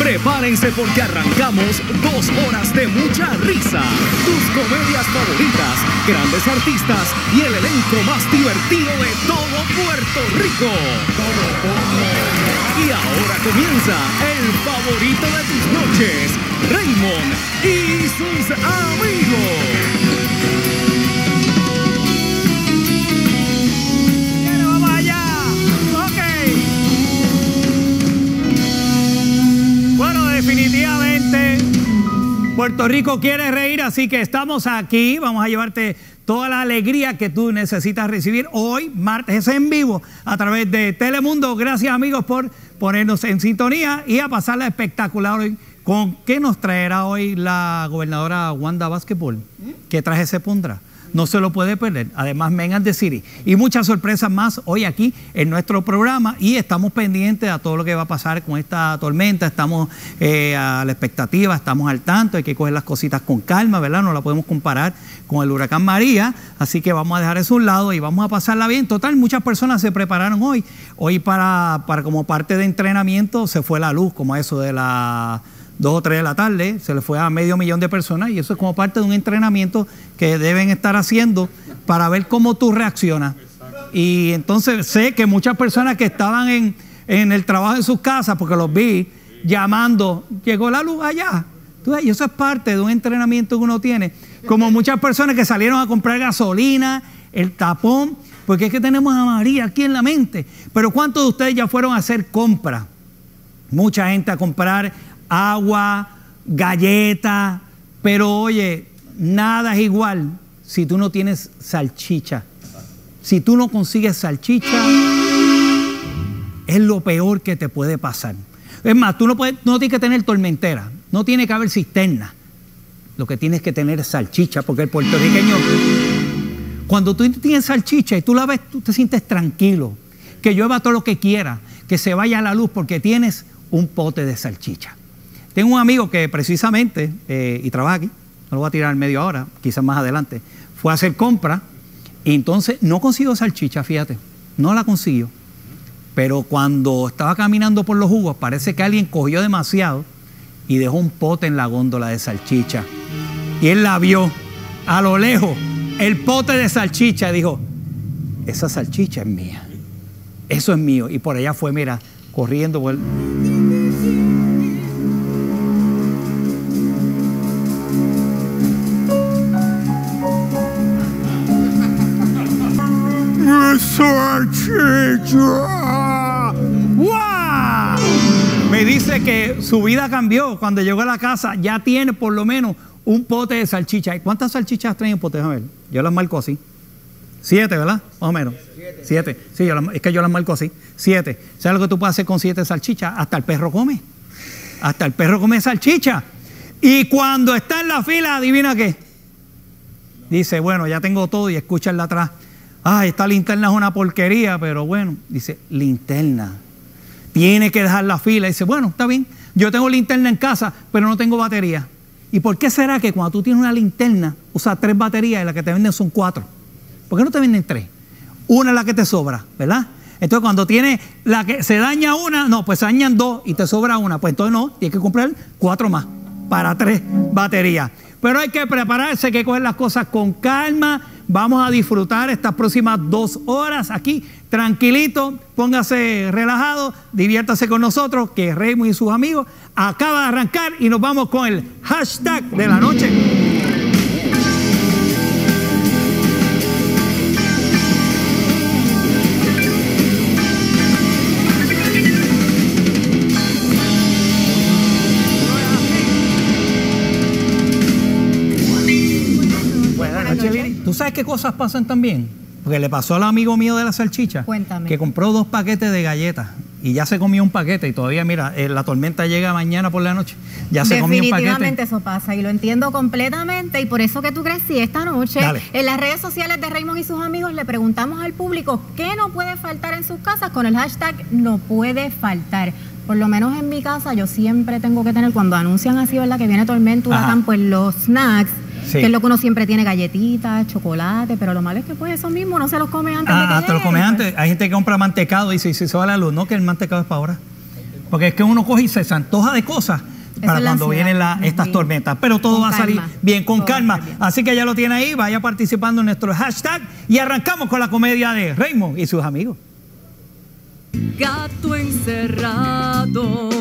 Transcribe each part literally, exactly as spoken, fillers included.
Prepárense porque arrancamos dos horas de mucha risa, tus comedias favoritas, grandes artistas y el elenco más divertido de todo Puerto Rico. Y ahora comienza el favorito de tus noches, Raymond y sus amigos. Definitivamente Puerto Rico quiere reír, así que estamos aquí, vamos a llevarte toda la alegría que tú necesitas recibir hoy, martes en vivo, a través de Telemundo. Gracias, amigos, por ponernos en sintonía y a pasarla espectacular hoy. ¿Con qué nos traerá hoy la gobernadora Wanda Vázquez? ¿Qué traje se pondrá? No se lo puede perder. Además, Men and the City. Y muchas sorpresas más hoy aquí en nuestro programa. Y estamos pendientes a todo lo que va a pasar con esta tormenta. Estamos eh, a la expectativa, estamos al tanto. Hay que coger las cositas con calma, ¿verdad? No la podemos comparar con el huracán María. Así que vamos a dejar eso a un lado y vamos a pasarla bien. Total, muchas personas se prepararon hoy. Hoy para, para como parte de entrenamiento se fue la luz, como eso de la... dos o tres de la tarde, se le fue a medio millón de personas y eso es como parte de un entrenamiento que deben estar haciendo para ver cómo tú reaccionas. Y entonces sé que muchas personas que estaban en, en el trabajo en sus casas, porque los vi llamando, llegó la luz allá. Y eso es parte de un entrenamiento que uno tiene. Como muchas personas que salieron a comprar gasolina, el tapón, porque es que tenemos a María aquí en la mente. Pero ¿cuántos de ustedes ya fueron a hacer compras? Mucha gente a comprar agua, galletas, pero oye, nada es igual si tú no tienes salchicha. Si tú no consigues salchicha, es lo peor que te puede pasar. Es más, tú no, puedes, no tienes que tener tormentera, no tiene que haber cisterna. Lo que tienes que tener es salchicha, porque el puertorriqueño, cuando tú tienes salchicha y tú la ves, tú te sientes tranquilo, que llueva todo lo que quiera, que se vaya la luz porque tienes un pote de salchicha. Tengo un amigo que precisamente, eh, y trabaja aquí, no lo voy a tirar en medio ahora, quizás más adelante, fue a hacer compra y entonces no consiguió salchicha, fíjate, no la consiguió. Pero cuando estaba caminando por los jugos, parece que alguien cogió demasiado y dejó un pote en la góndola de salchicha. Y él la vio a lo lejos, el pote de salchicha, y dijo, esa salchicha es mía, eso es mío. Y por allá fue, mira, corriendo por el... ¡Salchicha! ¡Wow! Me dice que su vida cambió. Cuando llegó a la casa ya tiene por lo menos un pote de salchicha. ¿Cuántas salchichas traen en pote? A ver, yo las marco así. Siete, ¿verdad? Más o menos. Siete. Siete. Sí, yo las, es que yo las marco así. Siete. ¿Sabes lo que tú puedes hacer con siete salchichas? Hasta el perro come. Hasta el perro come salchicha. Y cuando está en la fila, ¿adivina qué? Dice, bueno, ya tengo todo y escucha el de atrás. Ay, esta linterna es una porquería, pero bueno, dice, linterna. Tiene que dejar la fila. Dice, bueno, está bien, yo tengo linterna en casa, pero no tengo batería. ¿Y por qué será que cuando tú tienes una linterna, usas tres baterías y las que te venden son cuatro? ¿Por qué no te venden tres? Una es la que te sobra, ¿verdad? Entonces cuando tienes la que se daña una, no, pues se dañan dos y te sobra una. Pues entonces no, tienes que comprar cuatro más para tres baterías. Pero hay que prepararse, hay que coger las cosas con calma. Vamos a disfrutar estas próximas dos horas aquí, tranquilito, póngase relajado, diviértase con nosotros, que Raymond y sus amigos acaba de arrancar y nos vamos con el hashtag de la noche. ¿Tú sabes qué cosas pasan también? Porque le pasó al amigo mío de la salchicha. Cuéntame. Que compró dos paquetes de galletas y ya se comió un paquete y todavía, mira, eh, la tormenta llega mañana por la noche. Ya se comió un paquete. Definitivamente eso pasa y lo entiendo completamente y por eso que tú crees, si esta noche Dale. En las redes sociales de Raymond y sus amigos le preguntamos al público qué no puede faltar en sus casas con el hashtag no puede faltar. Por lo menos en mi casa yo siempre tengo que tener, cuando anuncian así, ¿verdad? Que viene tormenta, huracán, pues los snacks. Sí. Que es lo que uno siempre tiene, galletitas, chocolate, pero lo malo es que pues eso mismo no se los come antes ah, de que hasta llegue, los come pues. antes. Hay gente que compra mantecado y dice, si se va la luz, no, que el mantecado es para ahora. porque es que uno coge y se antoja de cosas para cuando vienen la, estas bien. tormentas. Pero todo va a salir calma. bien, con todo calma. Bien. Así que ya lo tiene ahí, vaya participando en nuestro hashtag y arrancamos con la comedia de Raymond y sus amigos. Gato encerrado.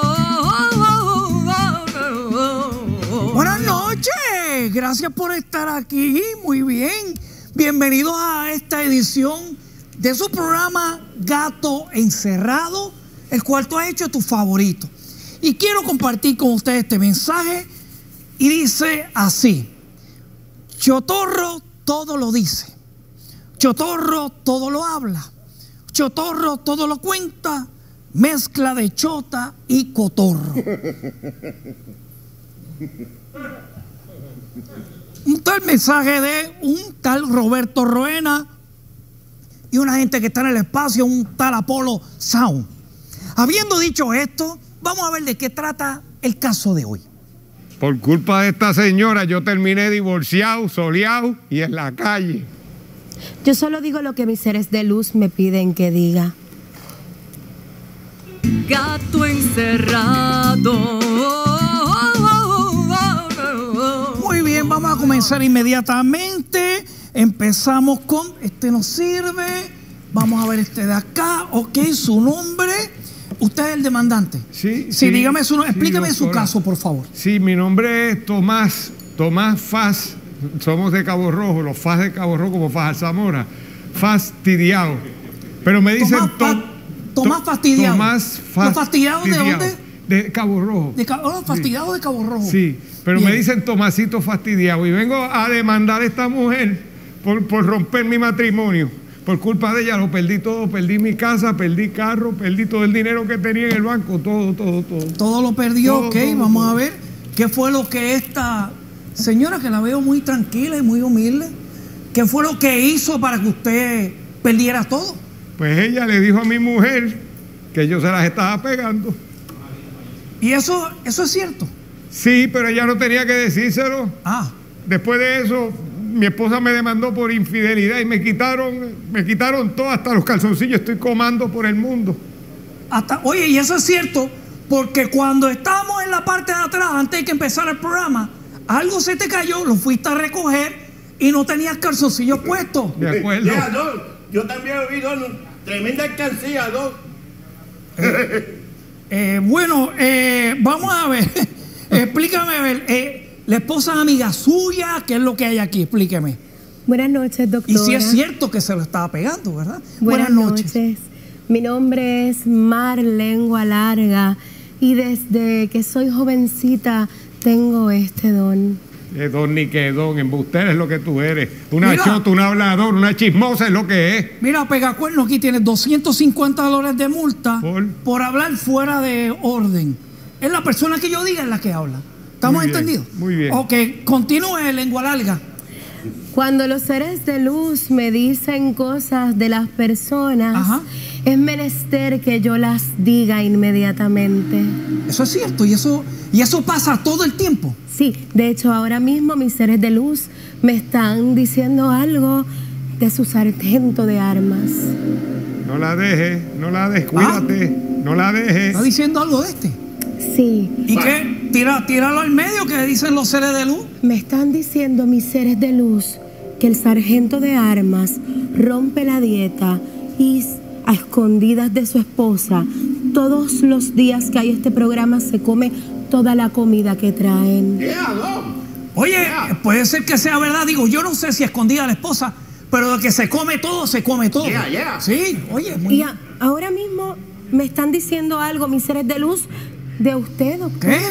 Buenas noches, gracias por estar aquí, muy bien. Bienvenidos a esta edición de su programa Gato Encerrado, el cual tú has hecho tu favorito. Y quiero compartir con ustedes este mensaje y dice así: Chotorro todo lo dice, Chotorro todo lo habla, Chotorro todo lo cuenta, mezcla de chota y cotorro. Un tal mensaje de un tal Roberto Roena y una gente que está en el espacio, un tal Apolo Sound. Habiendo dicho esto, vamos a ver de qué trata el caso de hoy. Por culpa de esta señora yo terminé divorciado, soleado y en la calle. Yo solo digo lo que mis seres de luz me piden que diga. Gato encerrado. Muy bien, vamos a comenzar inmediatamente. Empezamos con, este nos sirve. Vamos a ver este de acá. Ok, su nombre. ¿Usted es el demandante? Sí. Sí, sí dígame su nombre. Explíqueme sí, su caso, por favor. Sí, mi nombre es Tomás, Tomás Faz. Somos de Cabo Rojo, los Faz de Cabo Rojo como Faz Alzamora. Fastidiado. Pero me dicen Tomás, to, Tomás Fastidiado. Tomás Fastidiado. ¿Los fastidiados de dónde? De Cabo Rojo. De Cabo, oh, fastidiado sí. de Cabo Rojo. Sí, pero bien. Me dicen Tomasito Fastidiado. Y vengo a demandar a esta mujer por, por romper mi matrimonio. Por culpa de ella lo perdí todo, perdí mi casa, perdí carro, perdí todo el dinero que tenía en el banco, todo, todo, todo. Todo lo perdió, todo, ok, todo, vamos todo. a ver qué fue lo que esta señora, que la veo muy tranquila y muy humilde, qué fue lo que hizo para que usted perdiera todo. Pues ella le dijo a mi mujer que yo se las estaba pegando. ¿Y eso, eso es cierto? Sí, pero ella no tenía que decírselo. Ah. Después de eso, mi esposa me demandó por infidelidad y me quitaron, me quitaron todo, hasta los calzoncillos. Estoy comando por el mundo. Hasta, oye, y eso es cierto, porque cuando estábamos en la parte de atrás, antes de que empezara el programa, algo se te cayó, lo fuiste a recoger y no tenías calzoncillos puestos. De acuerdo. Ya, Don, yo también he oído tremenda alcancía, Don. Eh, eh, bueno, eh, vamos a ver. Explícame, a ver. Eh, la esposa es amiga suya, ¿qué es lo que hay aquí? Explíqueme. Buenas noches, doctora. Y si es cierto que se lo estaba pegando, ¿verdad? Buenas, Buenas noches. noches. Mi nombre es Mar Lengua Larga y desde que soy jovencita tengo este don. Eh, don ni que don, embustera es lo que tú eres. Una Mira, chota, una habladora, una chismosa es lo que es. Mira, Pegacuerno, aquí tienes doscientos cincuenta dólares de multa ¿Por? por hablar fuera de orden. Es la persona que yo diga es la que habla. ¿Estamos muy bien, entendidos? Muy bien. Ok, continúe, Lengua Larga. Cuando los seres de luz me dicen cosas de las personas, Ajá. es menester que yo las diga inmediatamente. Eso es cierto, y eso, y eso pasa todo el tiempo. Sí, de hecho ahora mismo mis seres de luz me están diciendo algo de su sargento de armas. No la dejes, no la dejes, cuídate, ah, no la dejes. ¿Está diciendo algo de este? Sí. ¿Y qué? Tira, tíralo al medio, que dicen los seres de luz. Me están diciendo mis seres de luz que el sargento de armas rompe la dieta y a escondidas de su esposa, todos los días que hay este programa se come toda la comida que traen. Yeah, no. Oye, yeah. puede ser que sea verdad, digo, yo no sé si escondida a la esposa, pero de que se come todo, se come todo. Yeah, yeah. Sí, oye. Muy... Y a, ahora mismo me están diciendo algo mis seres de luz de usted, doctora. ¿Qué?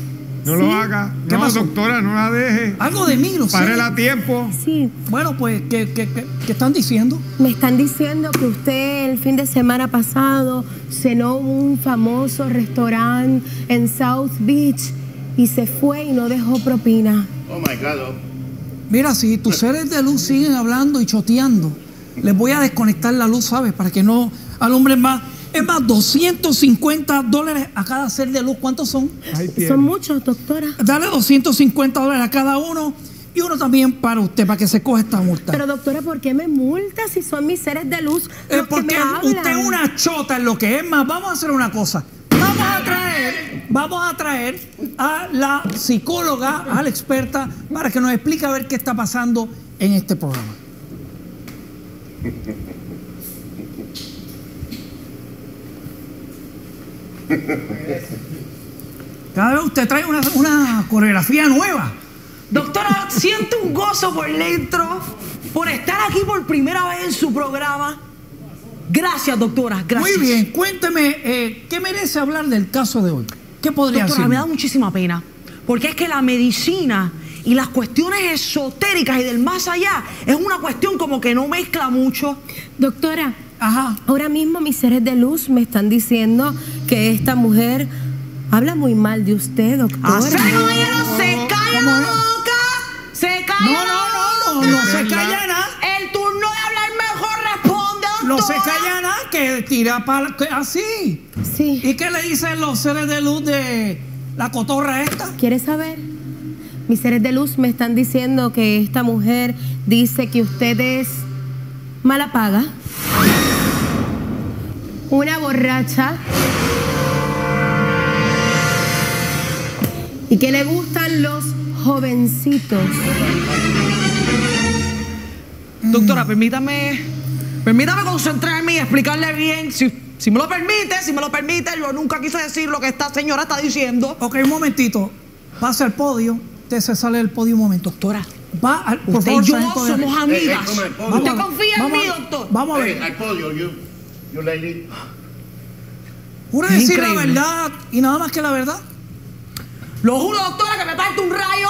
No ¿Sí? lo haga. ¿Qué no, pasó? doctora, no la deje. Algo de mí, no sé. Párela a tiempo. Sí. Bueno, pues, ¿qué, qué, qué, qué están diciendo? Me están diciendo que usted el fin de semana pasado cenó en un famoso restaurante en South Beach y se fue y no dejó propina. Oh, my God. Mira, si tus seres de luz siguen hablando y choteando, les voy a desconectar la luz, ¿sabes? Para que no alumbren más. Es más, doscientos cincuenta dólares a cada ser de luz. ¿Cuántos son? Son muchos, doctora. Dale doscientos cincuenta dólares a cada uno y uno también para usted, para que se coja esta multa. Pero, doctora, ¿por qué me multa si son mis seres de luz los eh, porque que me hablan? Usted es una chota en lo que es más. Vamos a hacer una cosa. Vamos traer, vamos a traer a la psicóloga, a la experta, para que nos explique a ver qué está pasando en este programa. Cada vez usted trae una, una coreografía nueva. Doctora, siento un gozo por dentro por estar aquí por primera vez en su programa. Gracias, doctora, gracias. Muy bien, cuénteme, eh, ¿qué merece hablar del caso de hoy? ¿Qué podría Doctora, decir? me da muchísima pena, porque es que la medicina y las cuestiones esotéricas y del más allá es una cuestión como que no mezcla mucho. Doctora, Ajá. ahora mismo mis seres de luz me están diciendo que esta mujer habla muy mal de usted, doctora. ¡Hace caballero, se calla la boca! ¡Se calla No, la no, boca! no, no, no se calla nada. El turno de hablar mejor responde, doctora. No se calla nada, que tira para así. Sí. ¿Y qué le dicen los seres de luz de la cotorra esta? ¿Quieres saber? Mis seres de luz me están diciendo que esta mujer dice que usted es mala paga, una borracha y que le gustan los jovencitos. Doctora, permítame, permítame concentrarme y explicarle bien. Si, si me lo permite, si me lo permite, yo nunca quise decir lo que esta señora está diciendo. Ok, un momentito. Pasa al podio. Usted se sale del podio un momento. Doctora, Va al, por usted favor, y yo sargento de- somos amigas. Eh, eh, come el podio. ¿Usted Vamos a- confía en vamos mí, a- doctor? Vamos a Hey, ver. al podio, you, you lady. Jura Es decir la increíble. verdad y nada más que la verdad. Lo juro, doctora, que me parte un rayo.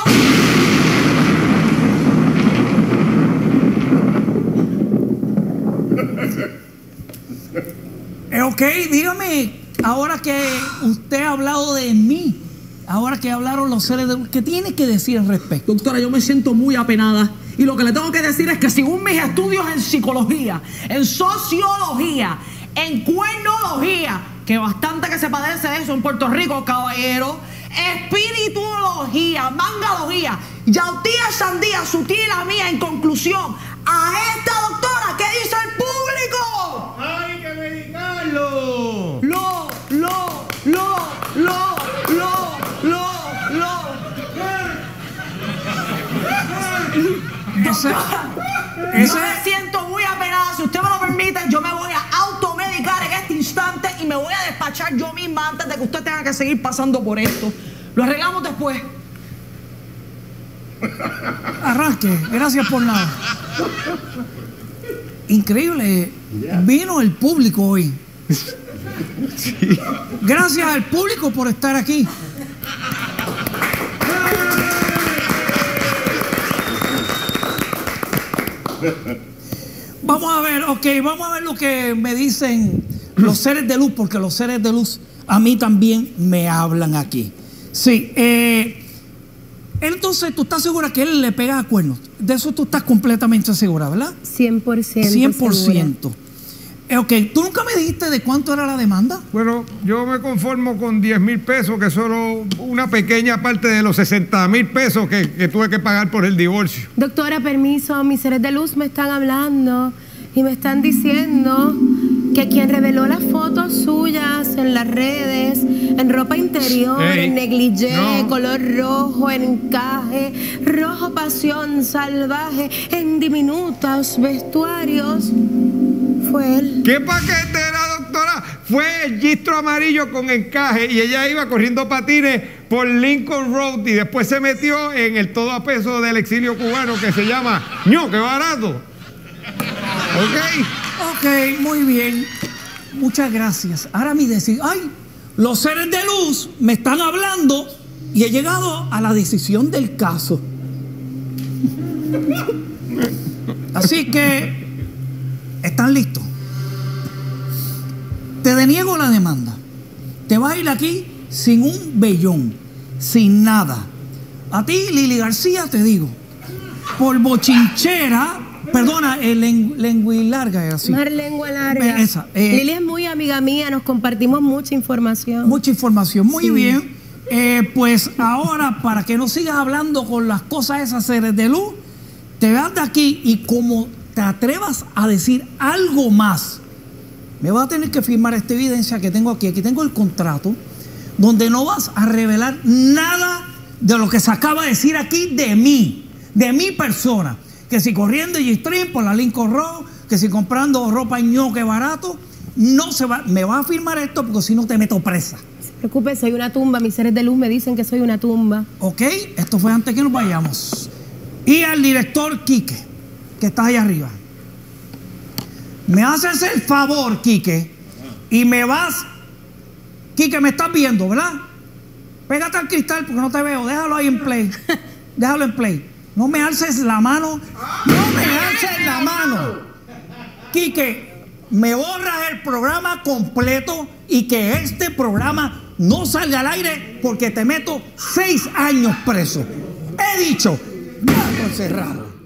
Eh, ok, dígame, ahora que usted ha hablado de mí, ahora que hablaron los seres de luz, ¿qué tiene que decir al respecto? Doctora, yo me siento muy apenada. Y lo que le tengo que decir es que según mis estudios en psicología, en sociología, en cuernología, que bastante que se padece de eso en Puerto Rico, caballero, espirituología, mangalogía, yautía, sandía, su tía y la mía, en conclusión, a esta doctora, ¿qué dice el público? ¡Hay que medicarlo! Lo, lo, lo, lo, lo, lo, lo. Ese, Yo ese, me siento muy apenada. Si usted me lo permite, yo me voy a automedicar en este instante y me voy a despachar yo misma antes de que usted tenga que seguir pasando por esto. Lo arreglamos después. arranque, gracias por nada. Increíble, vino el público hoy. Gracias al público por estar aquí. Vamos a ver, ok, vamos a ver lo que me dicen los seres de luz, porque los seres de luz a mí también me hablan aquí. Sí, eh, entonces tú estás segura que él le pega a cuernos. De eso tú estás completamente segura, ¿verdad? cien por ciento cien por segura. ciento. Eh, ok, ¿tú nunca me dijiste de cuánto era la demanda? Bueno, yo me conformo con diez mil pesos, que es solo una pequeña parte de los sesenta mil pesos que, que tuve que pagar por el divorcio. Doctora, permiso, mis seres de luz me están hablando y me están diciendo que quien reveló las fotos suyas en las redes, en ropa interior, Ey, en negligé, no. color rojo, en encaje, rojo pasión salvaje, en diminutos vestuarios, fue él. ¿Qué paquete era, doctora? Fue el gistro amarillo con encaje y ella iba corriendo patines por Lincoln Road y después se metió en el todo a peso del exilio cubano que se llama ¡ño, qué barato! ¿Ok? Ok, muy bien. Muchas gracias. Ahora mi decisión. ¡Ay! Los seres de luz me están hablando y he llegado a la decisión del caso. Así que, ¿están listos? Te deniego la demanda. Te vas a ir aquí sin un vellón, sin nada. A ti, Lili García, te digo, por bochinchera, perdona, el lengua larga es así. Mar lengua larga. Esa, eh, Lili es muy amiga mía, nos compartimos mucha información. Mucha información, muy Sí. bien. Eh, pues ahora, para que no sigas hablando con las cosas esas seres de luz, te vas de aquí y como te atrevas a decir algo más, me vas a tener que firmar esta evidencia que tengo aquí. Aquí tengo el contrato donde no vas a revelar nada de lo que se acaba de decir aquí de mí, de mi persona. Que si corriendo G-Stream por la Lincoln Road, que si comprando ropa ñoque barato, no se va, me va a firmar esto porque si no te meto presa. No se preocupe, soy una tumba. Mis seres de luz me dicen que soy una tumba. Ok, esto fue antes que nos vayamos. Y al director Quique, que está ahí arriba. Me haces el favor, Quique, y me vas. Quique, me estás viendo, ¿verdad? Pégate al cristal porque no te veo. Déjalo ahí en play. Déjalo en play. No me alces la mano. No me alces la mano. Quique, me borras el programa completo y que este programa no salga al aire porque te meto seis años preso. He dicho. Ya, cerrado.